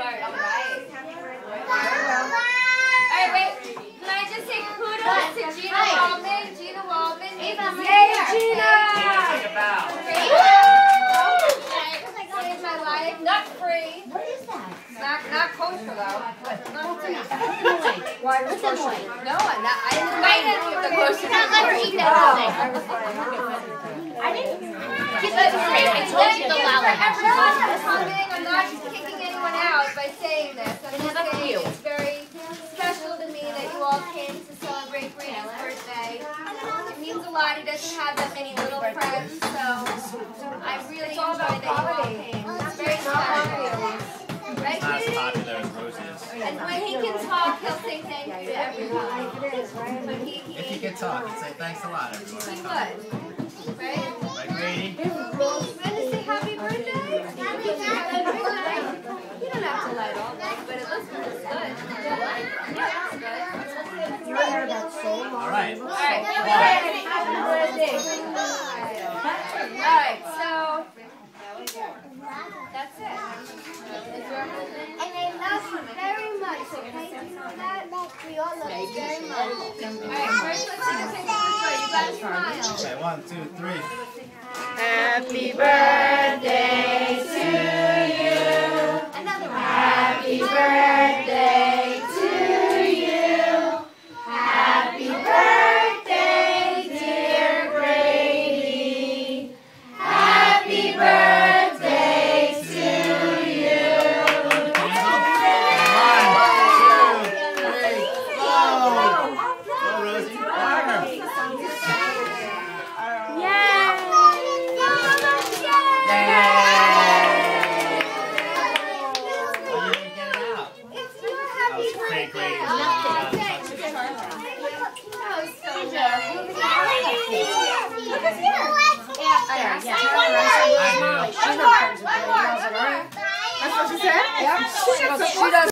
start. All right. Alright, wait. Can I just say kudos to Gina Waldman? Gina Waldman. Yay, Gina! Take a bow. Saved my life. Not free. What is that? Not kosher though. Not free. Why was it away? No, I didn't invite any of the kosher. Not let her eat that whole thing. I didn't. I told you the loud. Everyone coming. I'm not just kicking anyone out by saying this. I'm just saying it's very special to me that you all came to celebrate Grady's birthday. It means a lot. He doesn't have that many little friends, so I really enjoyed that you all came. It's very special. Right, Not as Grady? popular as Rosie is. And when he can talk, he'll say thank you to everyone. But If you can talk, he'd say thanks a lot, everyone. he would. Right? Right, Grady? You want to say happy birthday? Happy birthday. You don't have to light all that, but it looks good. It's good. Yeah, it's good. Your hair got so long. All right. All right. Happy birthday. All right. So that's it. And I love you very much, okay? You know that? We all love you very much. All right. First, let's take a picture for joy. You got to smile. Okay, 1, 2, 3. Happy birthday to you. Another one. Happy birthday to you. Happy birthday, dear Grady. Happy birthday to you. 1, 2, 3. Go! Go, Rosie. Fire. Great, great. That's what she said? Yep. She does.